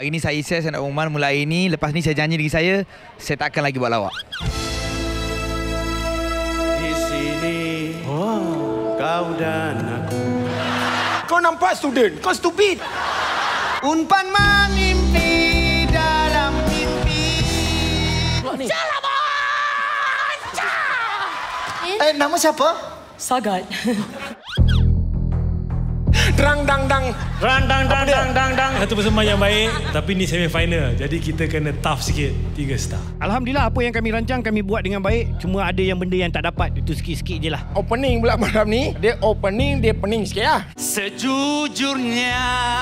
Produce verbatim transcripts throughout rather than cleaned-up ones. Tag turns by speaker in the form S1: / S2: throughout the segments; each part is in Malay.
S1: Hari ni saya Isyas, saya nak Umar. Mulai ini, lepas ni saya janji diri saya, saya tak akan lagi buat lawak.
S2: Di sini, oh, kau dan aku.
S3: Kau nampak student? Kau stupid.
S2: Unpan mengimpi dalam mimpi.
S4: Jalan bos!
S2: Eh, nama siapa?
S4: Sagat.
S3: Drang dang dang.
S5: Rang dang dang dang dang dang. Satu persembahan yang baik, tapi ni semi final. Jadi kita kena tough sikit. Tiga star.
S6: Alhamdulillah apa yang kami rancang kami buat dengan baik. Cuma ada yang benda yang tak dapat. Itu sikit-sikit je lah.
S3: Opening pula malam ni. Dia opening, dia pening sikit lah.
S2: Sejujurnya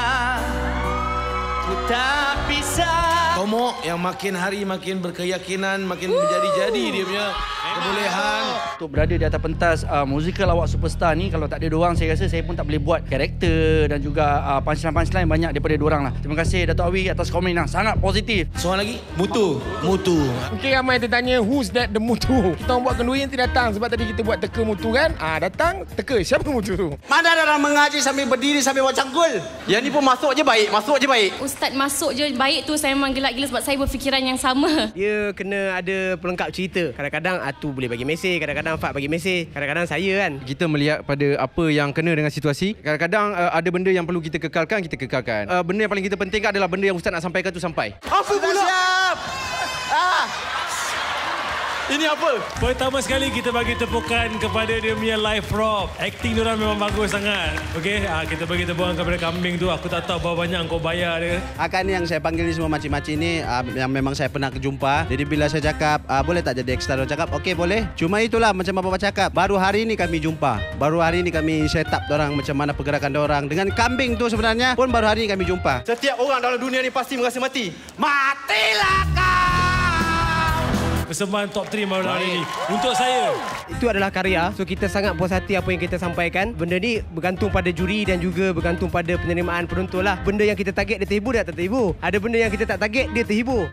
S2: ku tak bisa. Tomok yang makin hari makin berkeyakinan, makin menjadi-jadi dia punya kebolehan.
S7: Untuk berada di atas pentas uh, musical awak superstar ni, kalau tak ada diorang saya rasa saya pun tak boleh buat karakter dan juga uh, punchline-punchline banyak daripada diorang lah. Terima kasih Dato' Awi atas komen yang sangat positif.
S2: Soalan lagi? Mutu. Mutu.
S3: Mungkin ramai tertanya, who's that the mutu? Kita orang buat kenduri nanti datang. Sebab tadi kita buat teka mutu kan. Ah, datang, teka. Siapa mutu tu?
S2: Mana ada orang mengaji sambil berdiri sambil buat cangkul? Yang ni pun masuk je baik, masuk je baik.
S4: Ustaz masuk je baik tu saya memang gelak gila sebab saya berfikiran yang sama.
S8: Dia kena ada pelengkap cerita. Kadang-kadang Atu boleh bagi mesej, kadang-kadang Fat bagi mesej, kadang-kadang saya kan.
S9: Kita melihat pada apa yang kena dengan situasi. Kadang-kadang uh, ada benda yang perlu kita kekalkan, kita kekalkan. Uh, benda yang paling kita pentingkan adalah benda yang Ustaz nak sampaikan tu sampai.
S2: Apa pula? Siap. Ah. Ini apa?
S5: Pertama sekali kita bagi tepukan kepada dia punya live prop. Acting diorang memang bagus sangat. Okey, ha, kita bagi tepukan kepada kambing tu. Aku tak tahu berapa banyak kau bayar dia.
S7: Akan yang saya panggil ni semua makcik-makcik ni uh, yang memang saya pernah jumpa. Jadi bila saya cakap, uh, boleh tak jadi extra? Dia cakap, okey boleh. Cuma itulah macam apa cakap. Baru hari ni kami jumpa. Baru hari ni kami set up dorang macam mana pergerakan dorang. Dengan kambing tu sebenarnya pun baru hari ni kami jumpa.
S2: Setiap orang dalam dunia ni pasti merasa mati. Matilah kau!
S5: Persembahan top tiga malam hari ini. Untuk saya.
S8: Itu adalah karya. So kita sangat puas hati apa yang kita sampaikan. Benda ni bergantung pada juri dan juga bergantung pada penerimaan penonton lah. Benda yang kita target dia terhibur, dia tak terhibur. Ada benda yang kita tak target dia terhibur.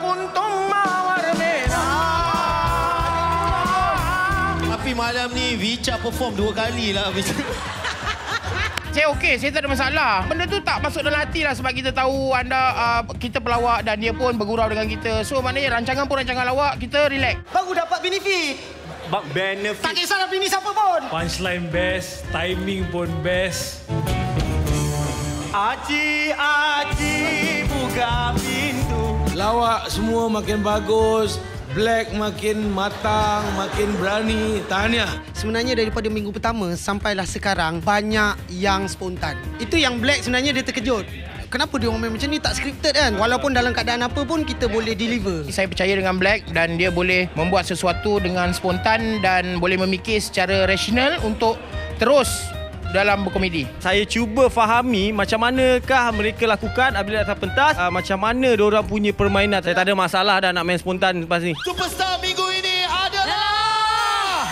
S2: Tapi malam ni Vicha perform dua kali lah.
S6: Saya okey, saya tak ada masalah. Benda tu tak masuk dalam hati lah sebab kita tahu anda uh, kita pelawak dan dia pun bergurau dengan kita. So maknanya rancangan pun rancangan lawak, kita relax.
S2: Baru dapat benefit.
S5: Benefit.
S2: Tak kisahlah bini siapa pun.
S5: Punchline best, timing pun best.
S2: Aci, aci, buka pintu. Lawak semua makin bagus. Black makin matang, makin berani. Tahniah.
S10: Sebenarnya daripada minggu pertama sampailah sekarang banyak yang spontan. Itu yang Black sebenarnya dia terkejut. Kenapa dia orang main macam ni, tak scripted kan? Walaupun dalam keadaan apa pun kita boleh deliver.
S6: Saya percaya dengan Black dan dia boleh membuat sesuatu dengan spontan dan boleh memikir secara rasional untuk terus dalam berkomedi.
S8: Saya cuba fahami macam manakah mereka lakukan apabila atas pentas, uh, macam mana diorang punya permainan. Saya tak ada masalah dah nak main spontan lepas ni.
S2: Superstar minggu ini adalah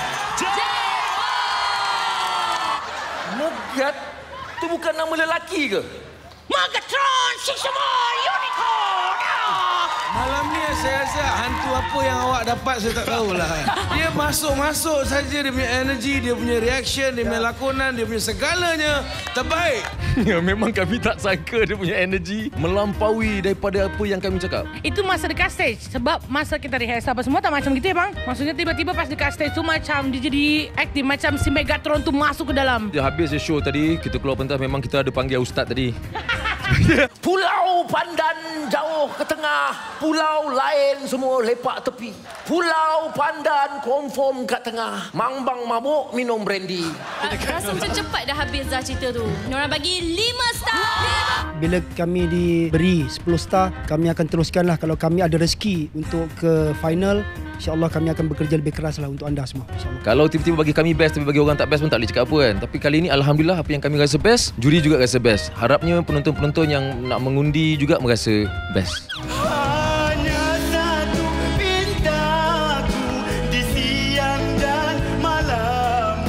S11: Mogat tu bukan nama lelaki ke?
S4: Megatron enam semua unicorn.
S2: malam ni saya rasa hantu apa yang awak dapat saya tak tahulah. Dia masuk-masuk saja dia punya energy, dia punya reaction, dia punya lakonan, dia punya segalanya terbaik.
S11: Ya, memang kami tak sangka dia punya energy melampaui daripada apa yang kami cakap.
S12: Itu masa dekat stage. Sebab masa kita rehearsal apa semua tak macam gitu ya bang. Maksudnya tiba-tiba pas dekat stage tu macam dia jadi aktif. Macam si Megatron tu masuk ke dalam.
S11: Dia habis dia show tadi, kita keluar pentas memang kita ada panggil ustaz tadi.
S13: Pulau Pandan jauh ke tengah, pulau lain semua lepak tepi. Pulau Pandan confirm kat tengah, Mang Bang mabuk minum brandy.
S4: Rasa macam cepat dah habis dah cerita tu. Diorang bagi lima star.
S10: Bila kami diberi sepuluh star, kami akan teruskanlah. Kalau kami ada rezeki untuk ke final, InsyaAllah kami akan bekerja lebih keras lah untuk anda semua.
S11: Kalau tiba-tiba bagi kami best tapi bagi orang tak best pun tak boleh cakap apa kan. Tapi kali ini Alhamdulillah apa yang kami rasa best, juri juga rasa best. Harapnya penonton-penonton yang nak mengundi juga merasa best.
S2: Hanya satu pintaku di siang dan malammu.
S11: Terima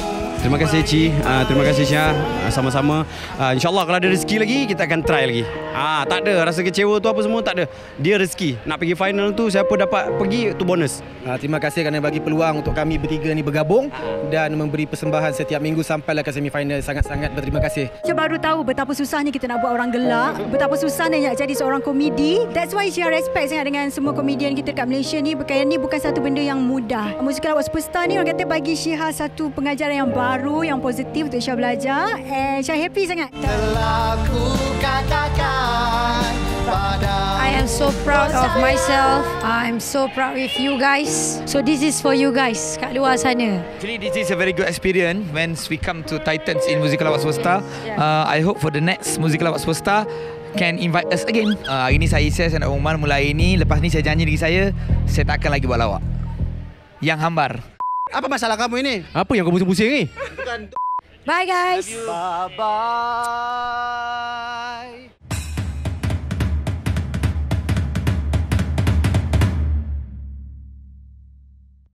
S7: terima kasih Ci. Uh, terima kasih Syah. Uh, sama-sama. Uh, InsyaAllah kalau ada rezeki lagi, kita akan try lagi. Ah, tak ada rasa kecewa tu apa semua, tak ada. Dia rezeki. Nak pergi final tu, siapa dapat pergi tu bonus.
S14: Uh, terima kasih kerana bagi peluang untuk kami bertiga ni bergabung dan memberi persembahan setiap minggu sampailah ke semifinal. Sangat-sangat berterima kasih.
S15: Saya baru tahu betapa susahnya kita nak buat orang gelak, betapa susahnya nak jadi seorang komedi. That's why saya respect sangat dengan semua komedian kita kat Malaysia ni. Berkaitan ni bukan satu benda yang mudah. Musical Award Superstar ni orang kata bagi Syiha satu pengajaran yang baru, yang positif untuk Syah belajar. And Syah happy sangat.
S16: Telah ku katakan pada
S17: I am so proud of myself. I'm so proud with you guys. So this is for you guys kat luar sana.
S1: Actually, this is a very good experience when we come to Titans in Musical Award Superstar. Uh, I hope for the next Musical Award Superstar can invite us again. Uh, hari ni saya Isyah, saya nak Umar mulai ni. Lepas ni saya janji diri saya, saya tak akan lagi buat lawak. Yang hambar.
S7: Apa masalah kamu ini?
S9: Apa yang kau pusing-pusing ni?
S15: Bye guys.
S16: Bye-bye.